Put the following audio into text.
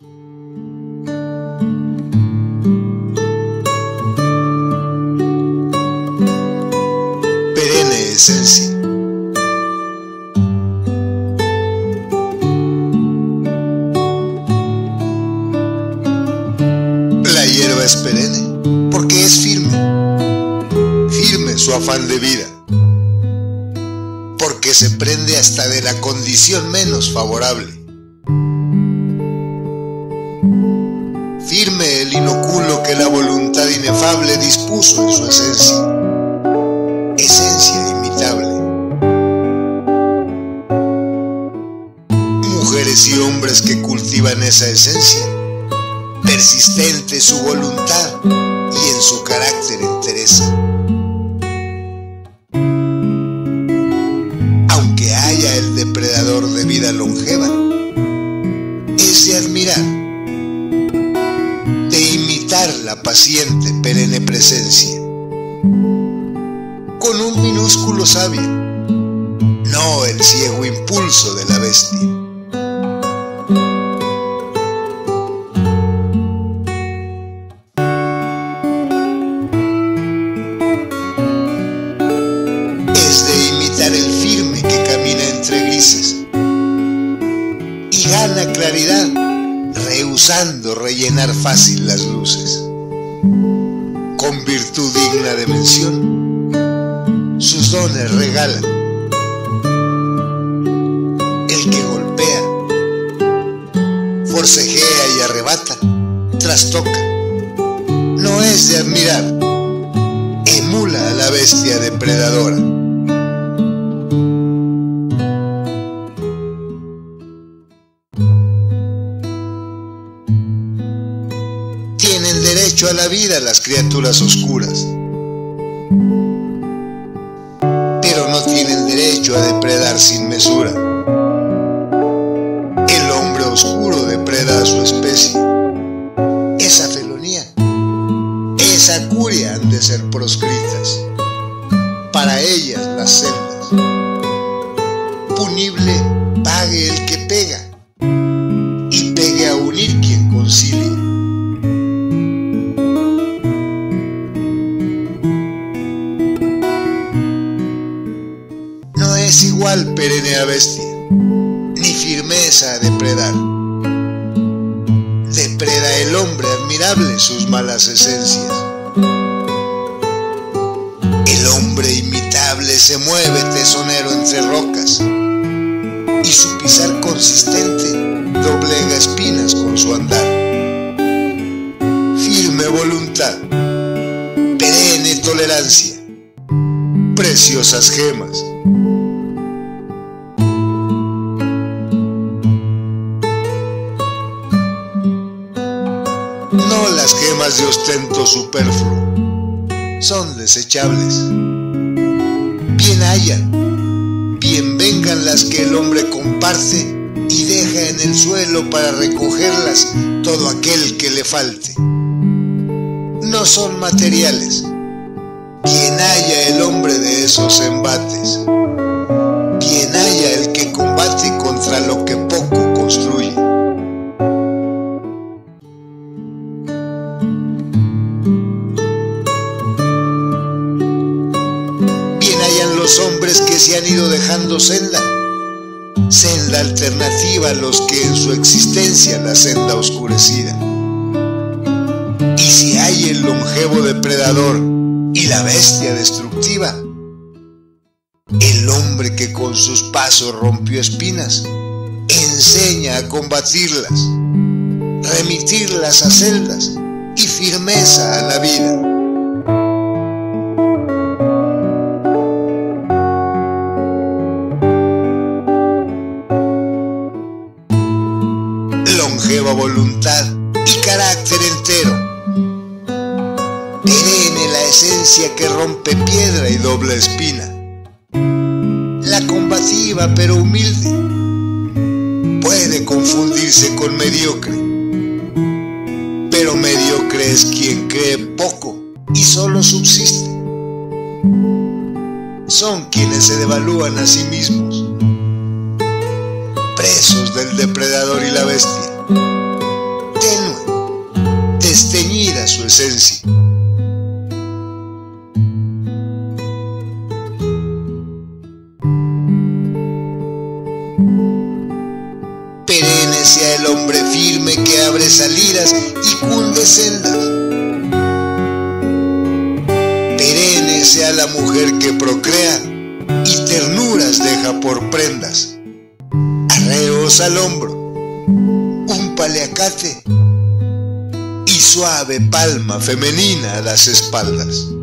Perenne esencia. La hierba es perenne porque es firme, firme su afán de vida, porque se prende hasta de la condición menos favorable. Firme el inoculo que la voluntad inefable dispuso en su esencia, esencia imitable. Mujeres y hombres que cultivan esa esencia, persistente su voluntad y en su carácter entereza. Aunque haya el depredador de vida longeva, es de admirar, de imitar la paciente perenne presencia, con un minúsculo sabio, no el ciego impulso de la bestia. Es de imitar el firme que camina entre grises y gana claridad, rehusando rellenar fácil las luces. Con virtud digna de mención, sus dones regala. El que golpea, forcejea y arrebata, trastoca, no es de admirar, emula a la bestia depredadora. Tienen derecho a la vida las criaturas oscuras, pero no tienen derecho a depredar sin mesura. El hombre oscuro depreda a su especie. Esa felonía, esa curia han de ser proscritas. Para ellas las celdas. Punible pague el que pega, y pegue a unir quien concilia. No es igual perenne a bestia, ni firmeza a depredar. Depreda el hombre admirable sus malas esencias. El hombre imitable se mueve tesonero entre rocas, y su pisar consistente doblega espinas con su andar. Firme voluntad, perenne tolerancia, preciosas gemas. No las gemas de ostento superfluo, son desechables. Bien hayan, bien vengan las que el hombre comparte y deja en el suelo para recogerlas todo aquel que le falte. No son materiales. Bien haya el hombre de esos embates. Bien haya el que combate contra lo que poco construye. Los hombres que se han ido dejando senda alternativa a los que en su existencia la senda oscurecida. Y si hay el longevo depredador y la bestia destructiva, el hombre que con sus pasos rompió espinas, enseña a combatirlas, remitirlas a celdas y firmeza a la vida. Longeva voluntad y carácter entero, perenne la esencia que rompe piedra y doble espina, la combativa pero humilde, puede confundirse con mediocre, pero mediocre es quien cree poco y solo subsiste. Son quienes se devalúan a sí mismos, presos del depredador y la bestia, desteñida su esencia. Perenne sea el hombre firme que abre salidas y cunde sendas. Perenne sea la mujer que procrea y ternuras deja por prendas. Arreos al hombro, un paliacate y suave palma femenina a las espaldas.